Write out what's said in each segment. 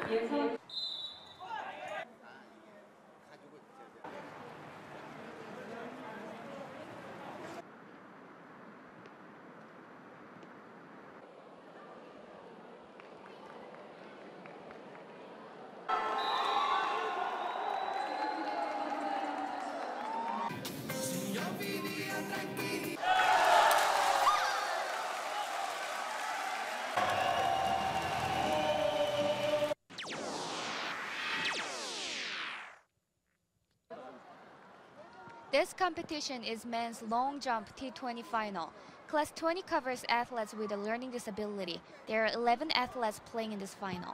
This competition is men's long jump T20 final. Class 20 covers athletes with a learning disability. There are 11 athletes playing in this final.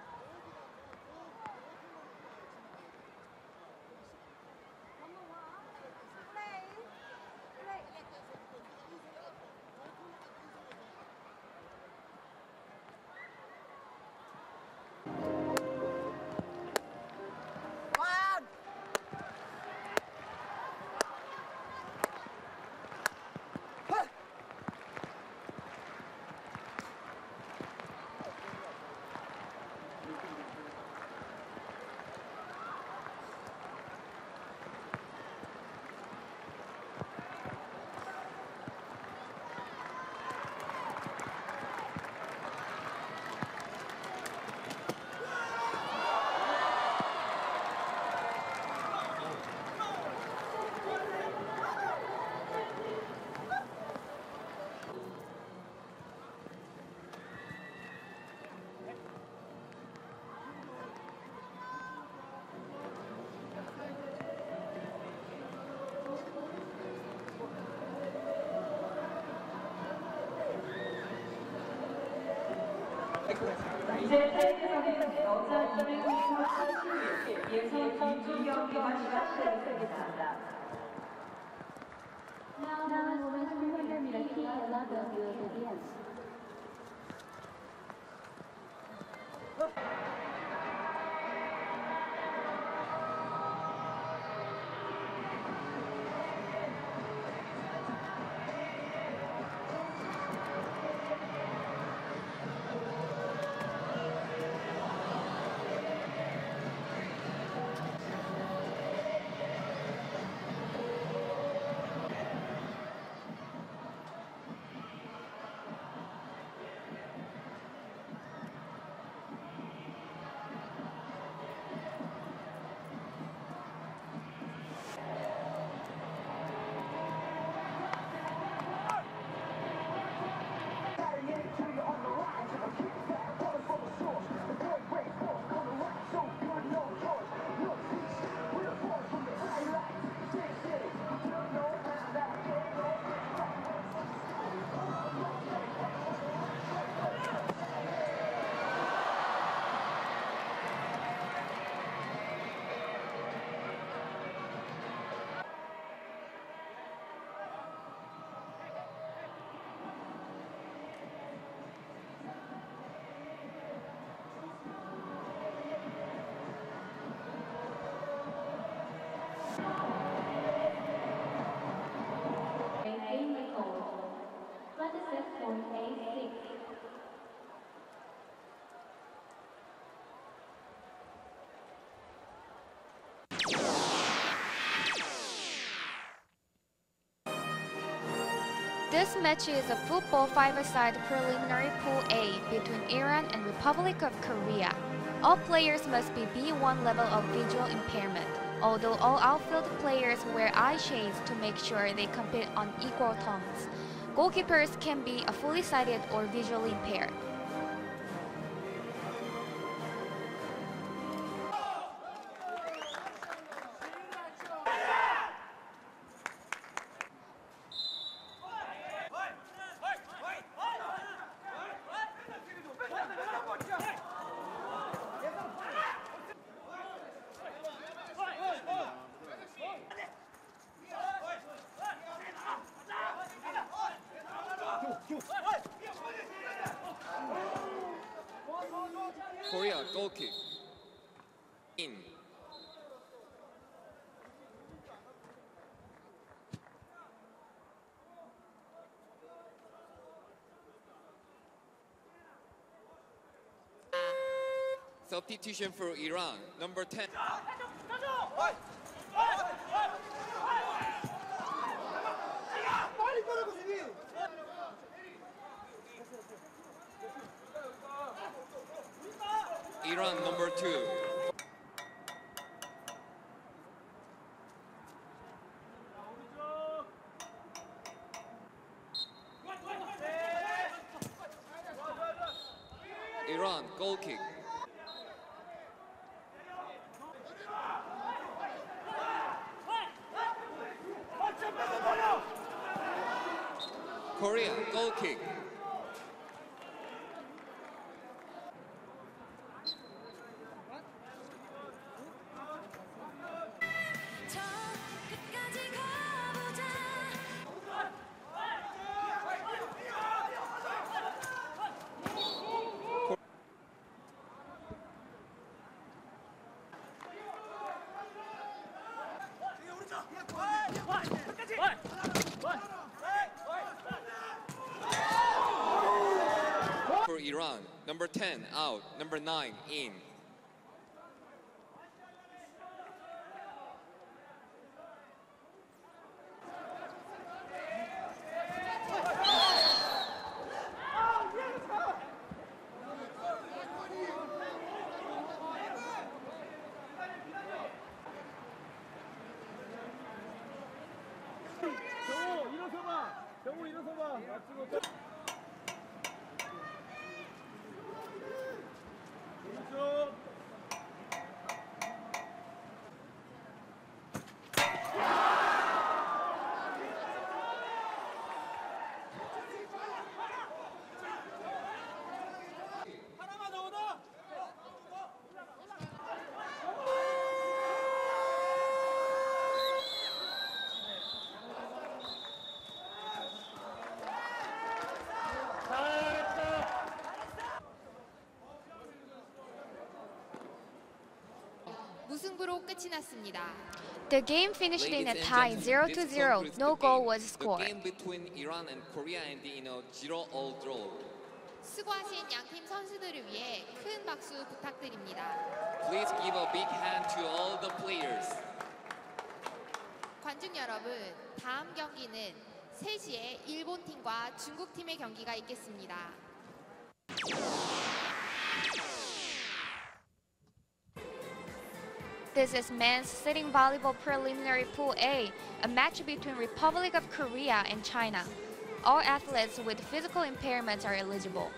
이제 타이틀전의 여자 200m 신입 예선 전주 경기가 시작되겠습니다. Now, women's 300 meter key 11 will begin. This match is a football five-a-side preliminary Pool A between Iran and Republic of Korea. All players must be B1 level of visual impairment, although all outfield players wear eye shades to make sure they compete on equal terms. Goalkeepers can be fully sighted or visually impaired. Korea goal kick. In. Substitution for Iran, number 10. Iran, number 2. Iran, goal kick. Korea, goal kick. For Iran, number 10 out, number 9 in. 경우 일어서봐. 왼쪽. 하나만 더 얻어. 무승부로 끝이 났습니다. The game finished in a Ladies and tie gentlemen, 0-0. this concludes No the goal game. was scored. The game between Iran and Korea ended in a 0-0 draw. 수고하신 양팀 선수들을 위해 큰 박수 부탁드립니다. Please give a big hand to all the players. 관중 여러분, 다음 경기는 3시에 일본 팀과 중국 팀의 경기가 있겠습니다. This is men's sitting volleyball preliminary pool A, a match between Republic of Korea and China. All athletes with physical impairments are eligible.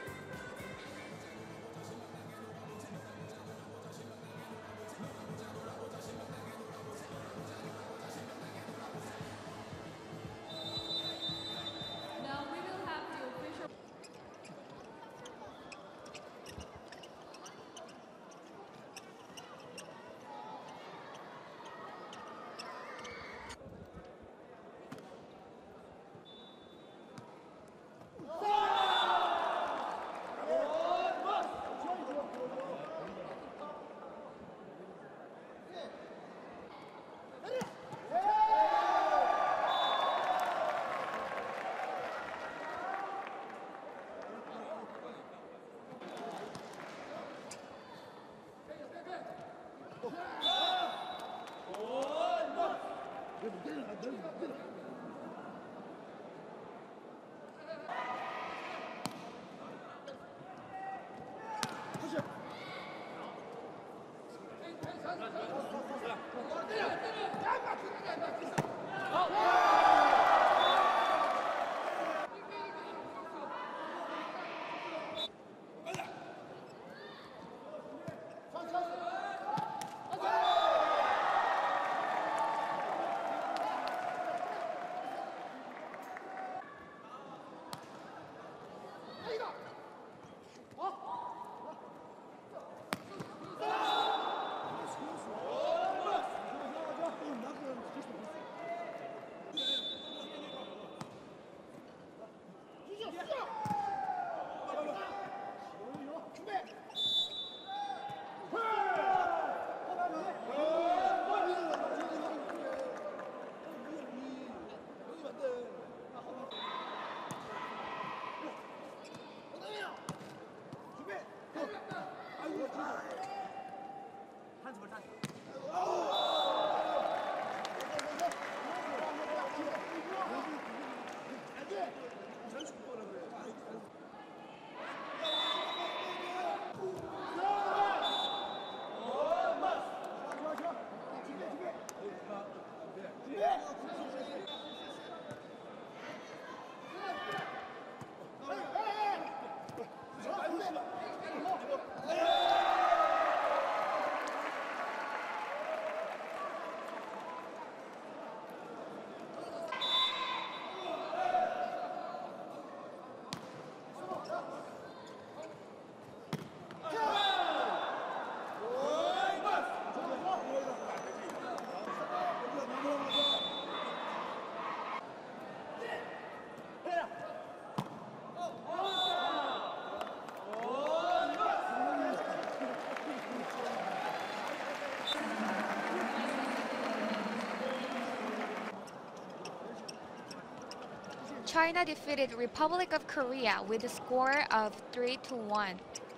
China defeated Republic of Korea with a score of 3-1.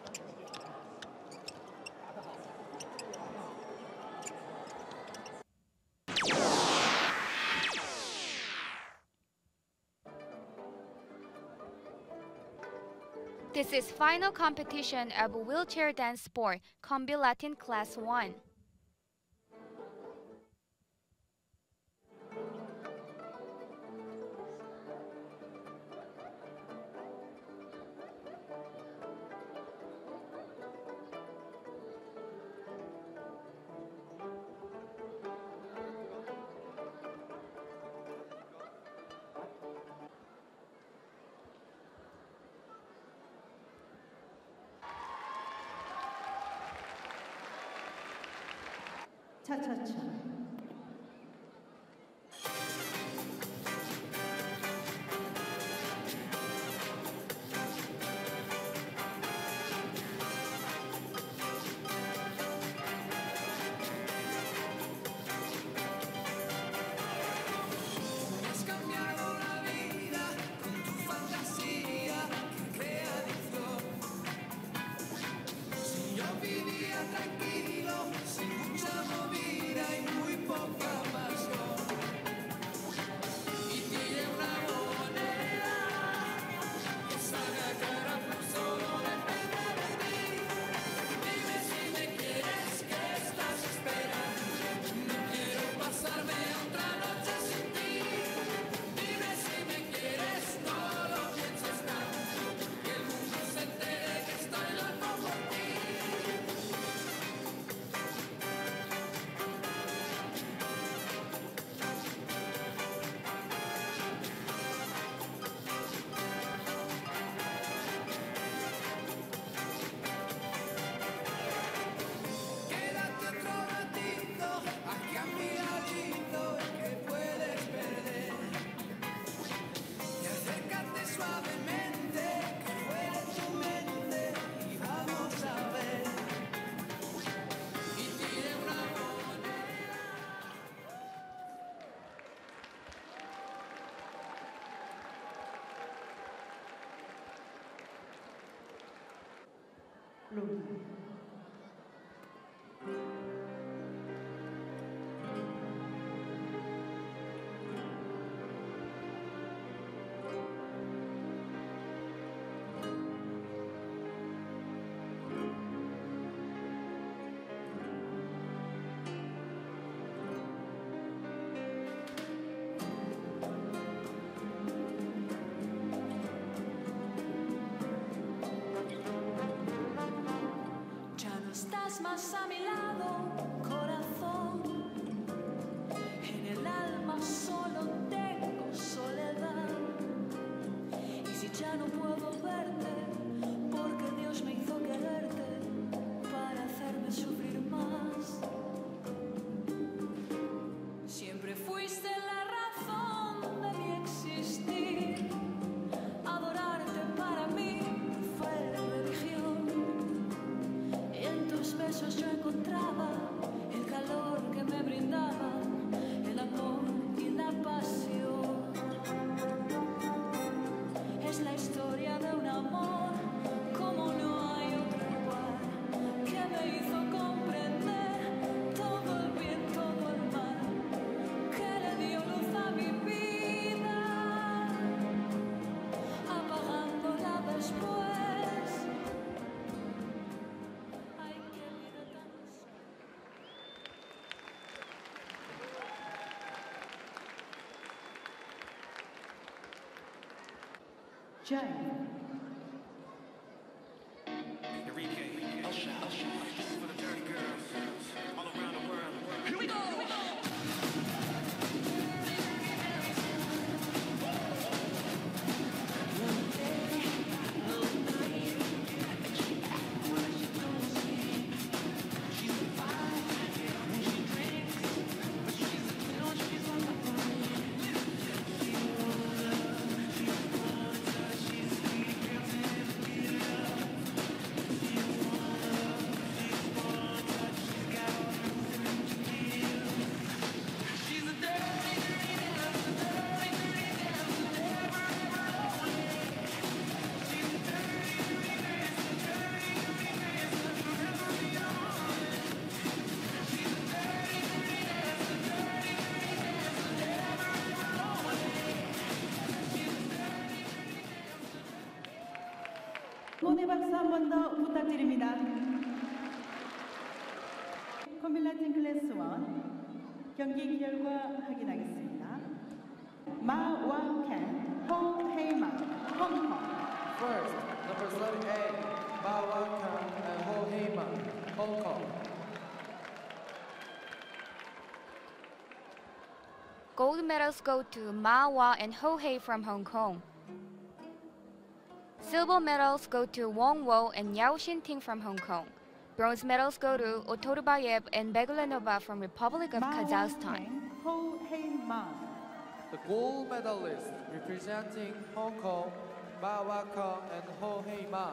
This is final competition of wheelchair dance sport, Combi Latin Class 1. 차차차. Más a mi lado, corazón, en el alma solo tengo soledad. Y si ya no puedo verte, porque Dios me hizo quererte para hacerme sufrir más. Siempre fuiste la razón de mi existir. Adorarte para mí fue religión. En tus besos yo encontraba Jane. 응원의 박수 한 번 더 부탁드립니다. 코밀라틴 클래스 1 경기 결과 확인하겠습니다. 마와켄, 호헤이마, 홍콩. First, number 38, Ma Wan-kan and Ho Hei-man, Hong Kong. Gold medals go to Ma Wa and Ho Hei from Hong Kong. Silver medals go to Wong Wo and Yao Xinting from Hong Kong. Bronze medals go to Otorbayev and Begulenova from Republic of Kazakhstan. 호헤이마. The gold medalists representing Hong Kong, Ma Wan-kan and Ho Hei-man.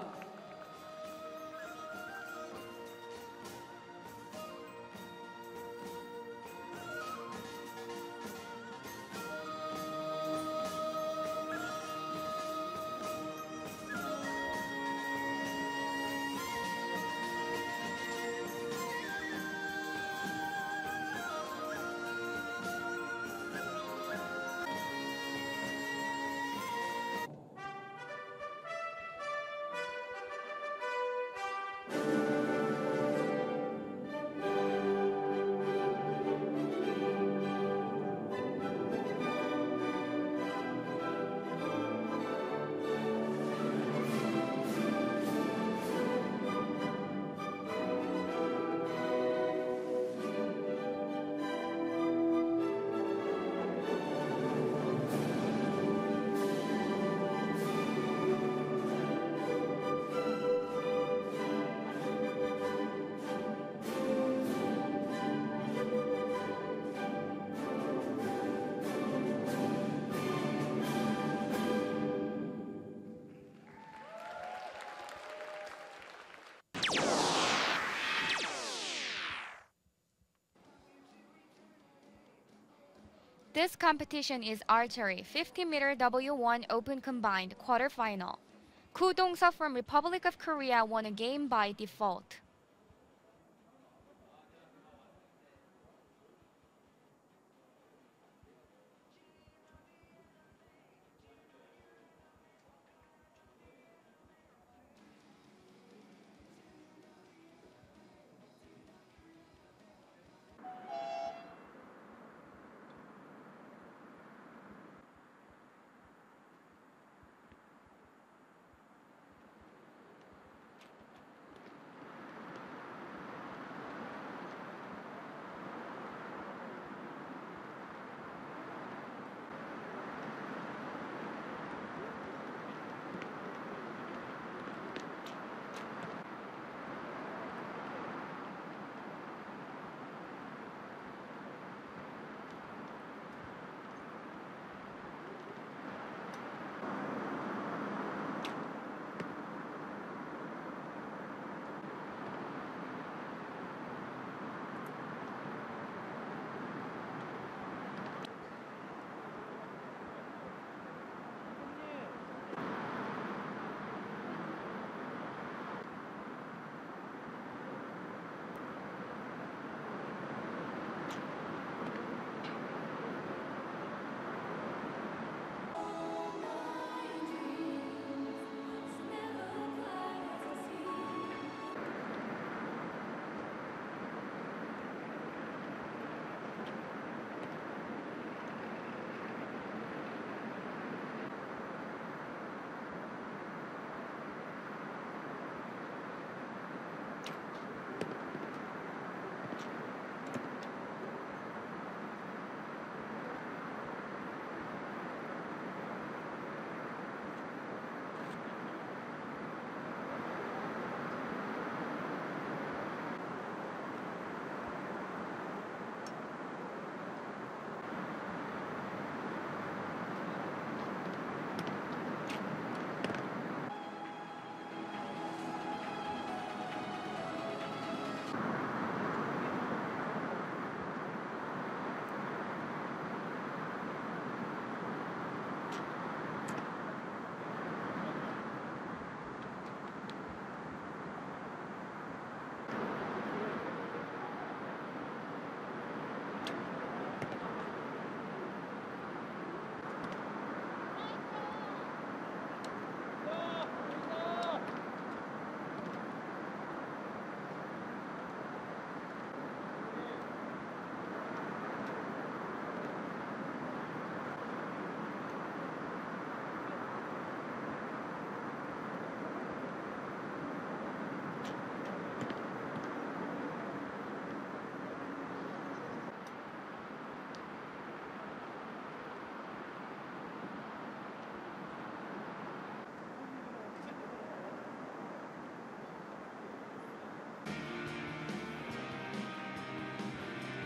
This competition is archery, 50-meter W1 open combined quarterfinal. Koo Dong-seop from Republic of Korea won a game by default.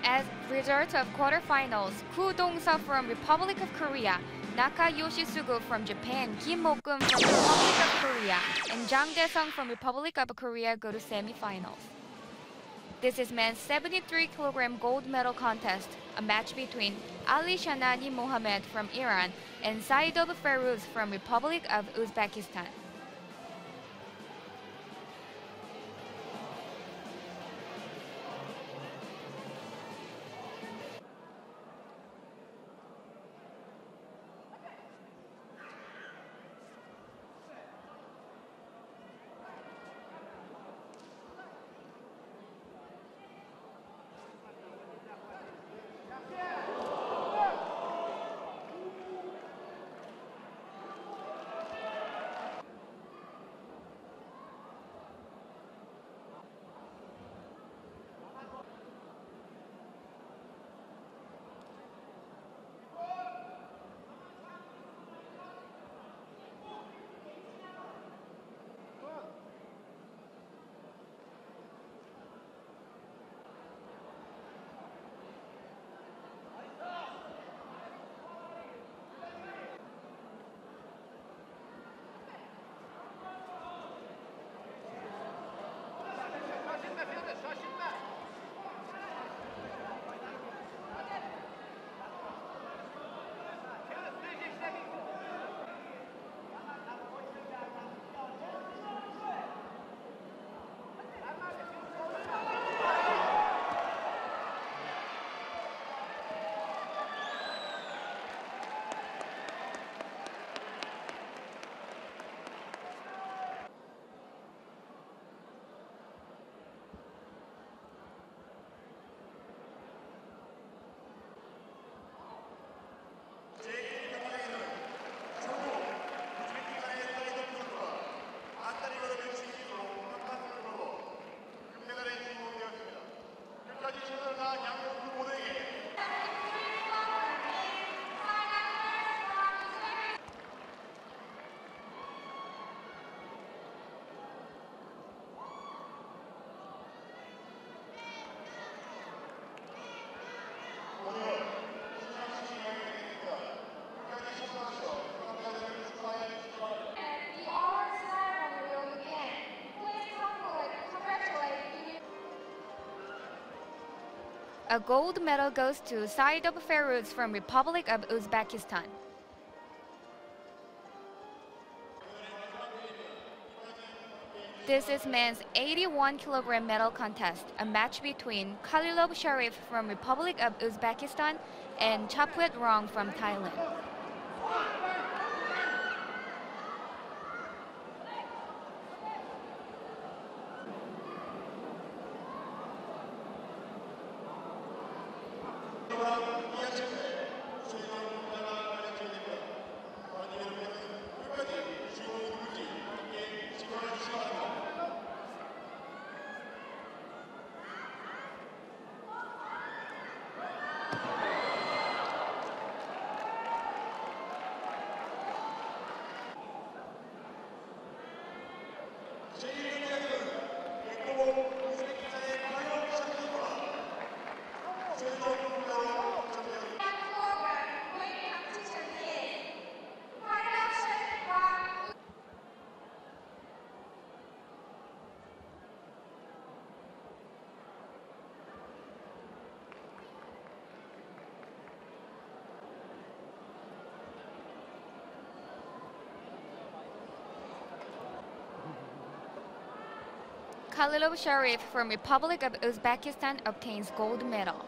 As result of quarterfinals, Koo Dong-seo from Republic of Korea, Naka Yoshisugu from Japan, Kim Mo-kum from Republic of Korea, and Jang Dae-sung from Republic of Korea go to semifinals. This is men's 73kg gold medal contest, a match between Ali Shanani Mohammed from Iran and Saidov Ferouz from Republic of Uzbekistan. A gold medal goes to Saidov Ferouz from Republic of Uzbekistan. This is men's 81kg medal contest, a match between Khalilov Sharif from Republic of Uzbekistan and Chapwet Rong from Thailand. Khalilov Sharif from Republic of Uzbekistan obtains gold medal.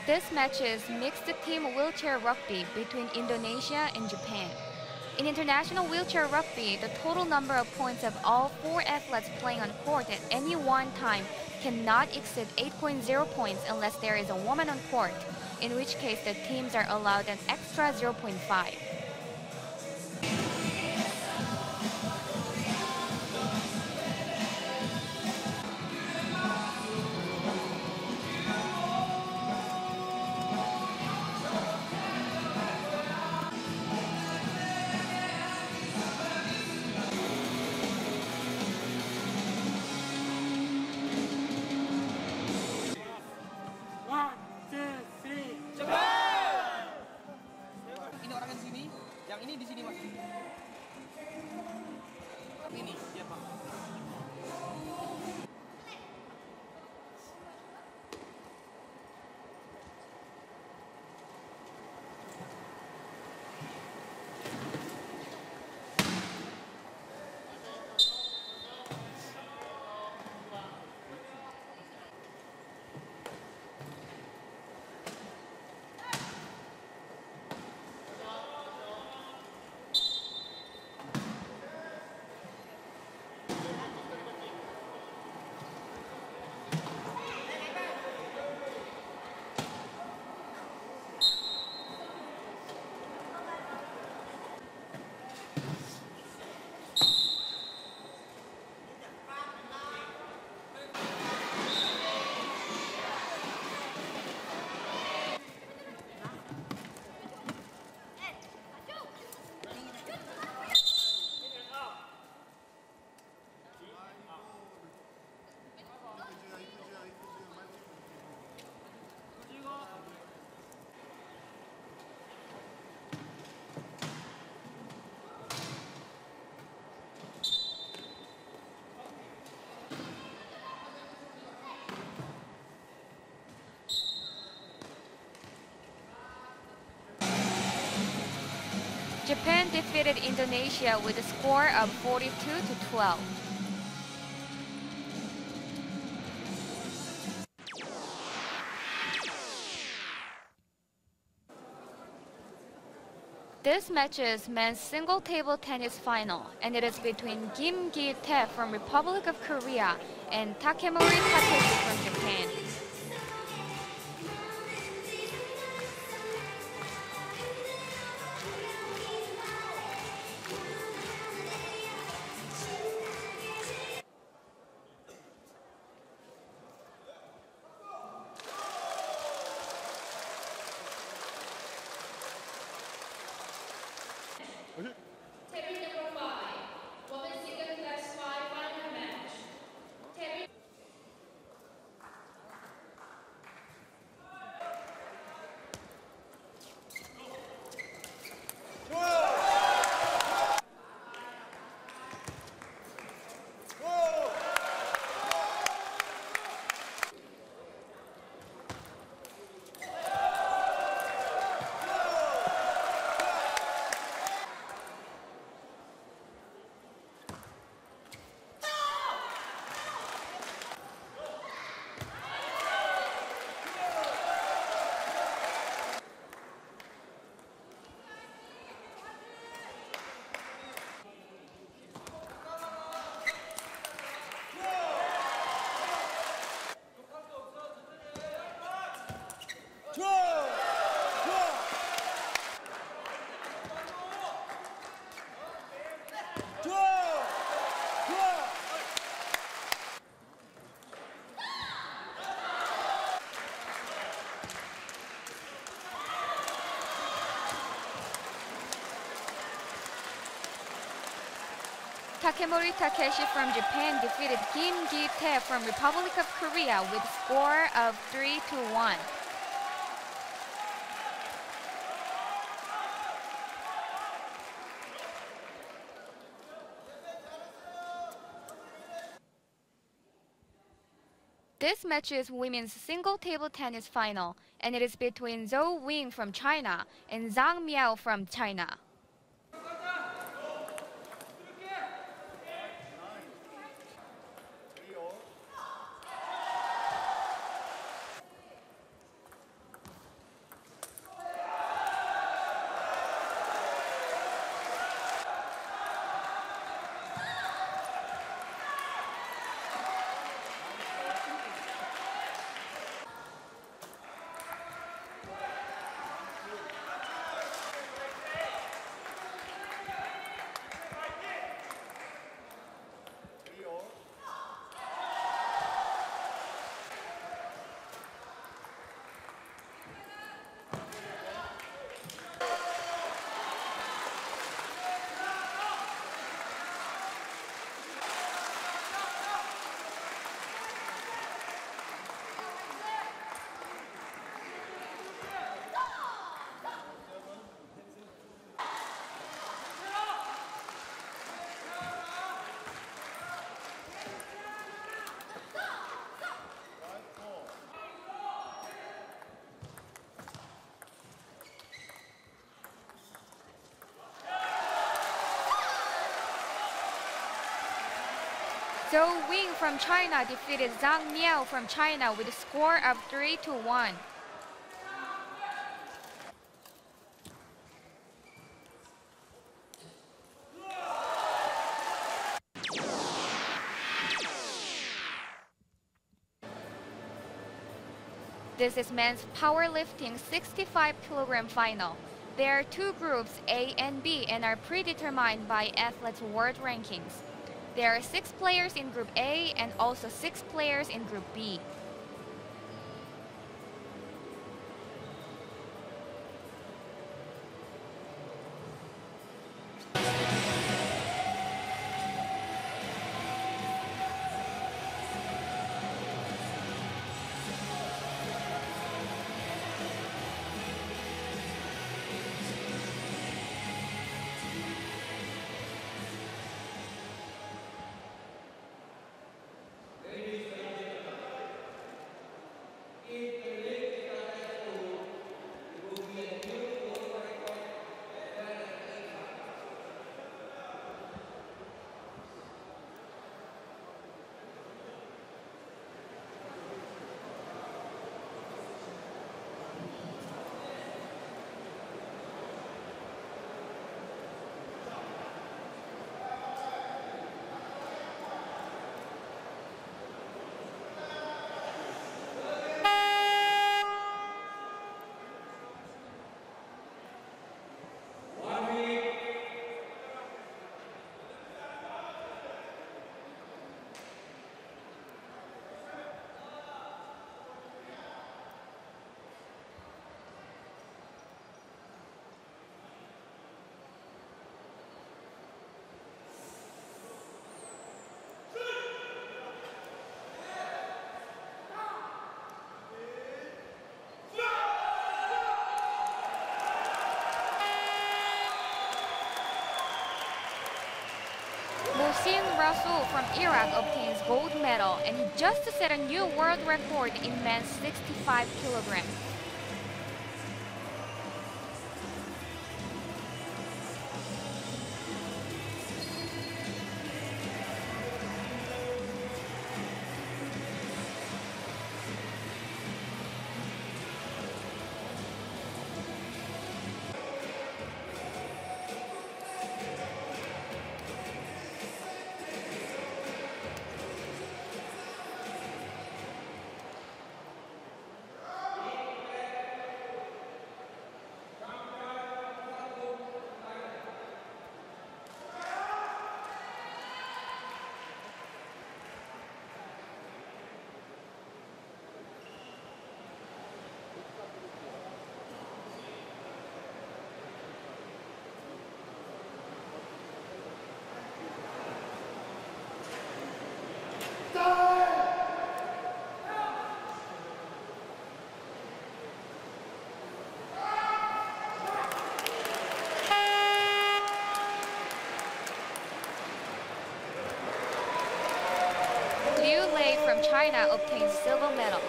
This match is mixed team wheelchair rugby between Indonesia and Japan. In international wheelchair rugby, the total number of points of all 4 athletes playing on court at any one time cannot exceed 8.0 points unless there is a woman on court, in which case the teams are allowed an extra 0.5. Ini orang di sini, yang ini di sini mas. Ini, ya pak. Japan defeated Indonesia with a score of 42-12. This match is men's single table tennis final, and it is between Kim Gi-tae from Republic of Korea and Takemori Takeshi from Japan. Takemori Takeshi from Japan defeated Kim Gi-tae from Republic of Korea with a score of 3-1. This match is women's single table tennis final, and it is between Zhou Wing from China and Zhang Miao from China. Zhou Wing from China defeated Zhang Miao from China with a score of 3-1. This is men's powerlifting 65 kg final. There are two groups, A and B, and are predetermined by athletes' world rankings. There are 6 players in Group A and also 6 players in Group B. Mohsin Rasul from Iraq obtains gold medal, and he just set a new world record in men's 65 kg. Liu Lei from China obtains silver medal.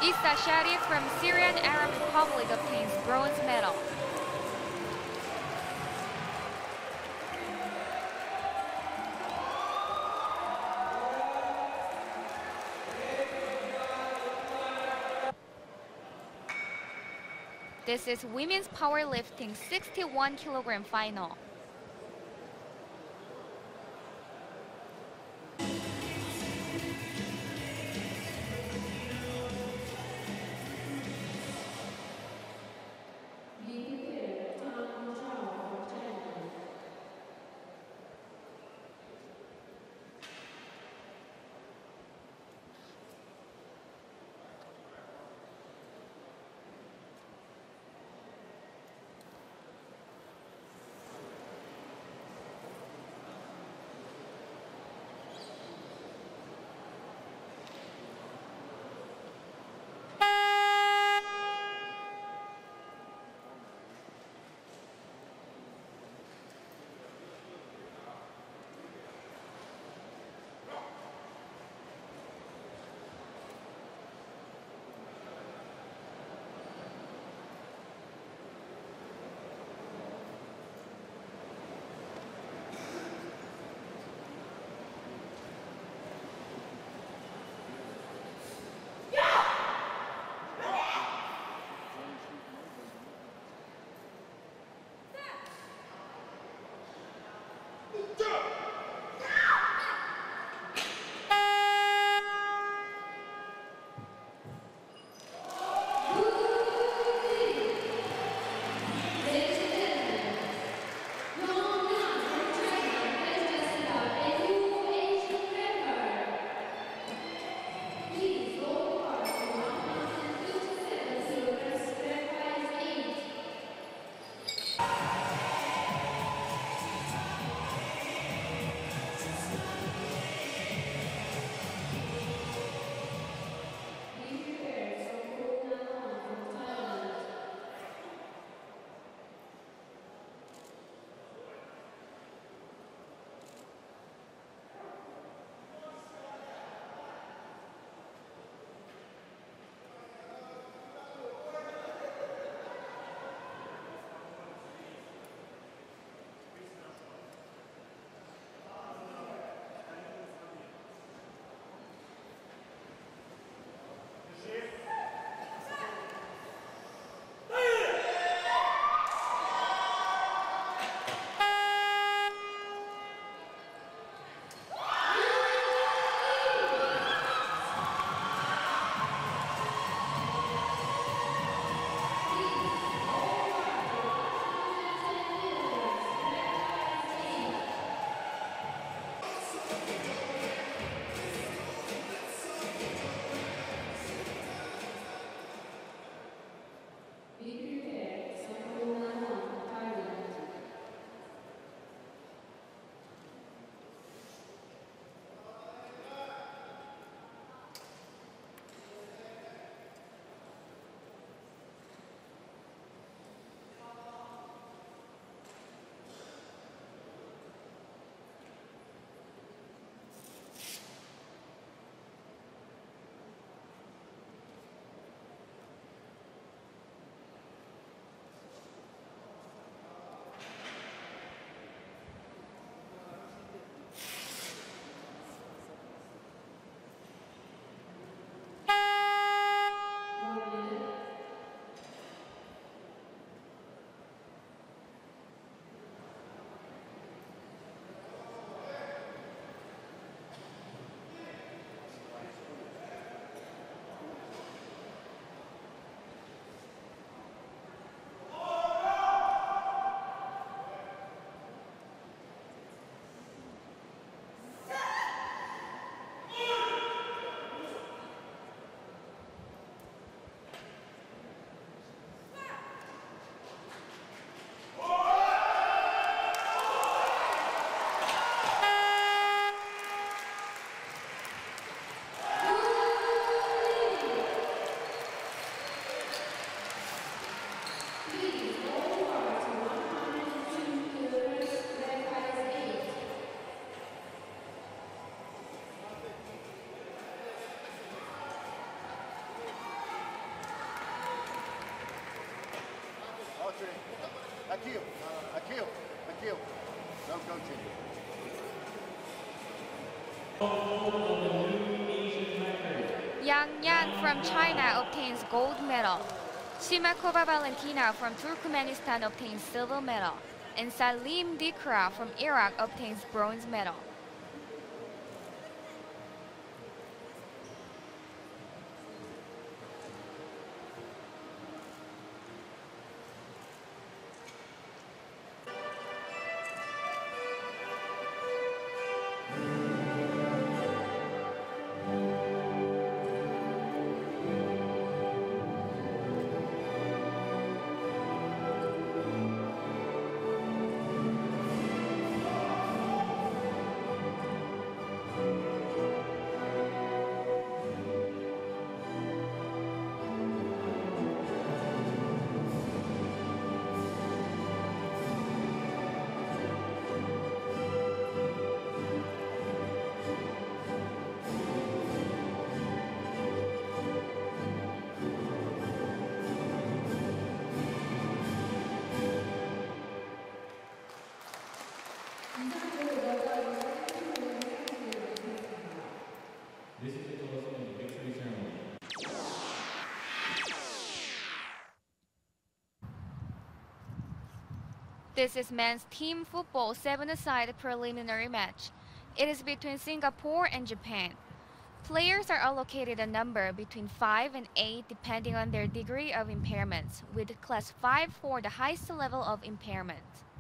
Issa Sharif from Syrian Arab Republic obtains bronze medal. This is women's powerlifting 61 kg final. Aqui. No coaching. Yang Yan from China obtains gold medal. Shimakova Valentina from Turkmenistan obtains silver medal. And Salim Dikra from Iraq obtains bronze medal. This is men's team football 7-a-side preliminary match. It is between Singapore and Japan. Players are allocated a number between 5 and 8 depending on their degree of impairments, with class 5 for the highest level of impairment.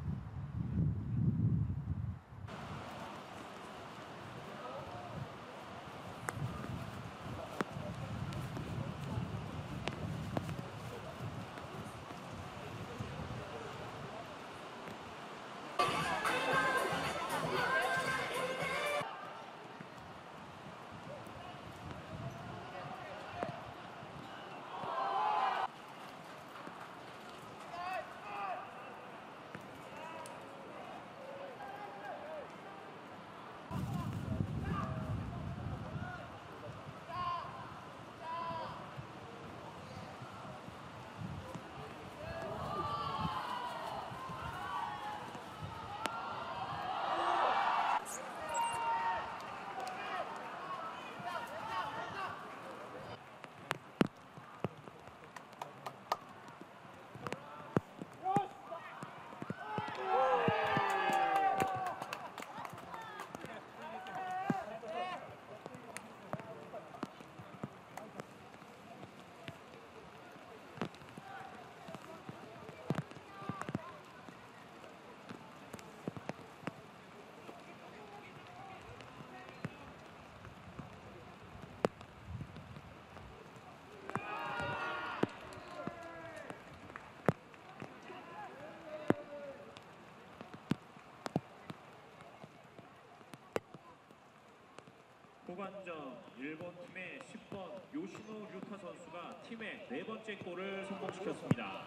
후반전 일본 팀의 10번 요시노 류타 선수가 팀의 4번째 골을 성공시켰습니다.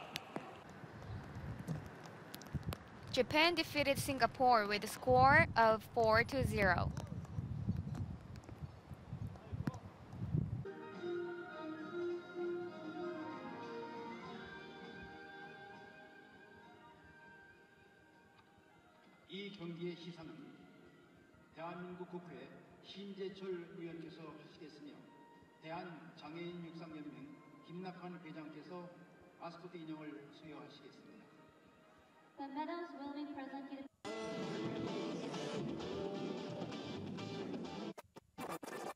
Japan defeated Singapore with a score of 4-0. 이 경기의 시상은 대한민국 국회 신재철 의원께서 하시겠으며 대한장애인육상연맹 김낙환 회장께서 마스코트 인형을 수여하시겠습니다. The medals will be presented.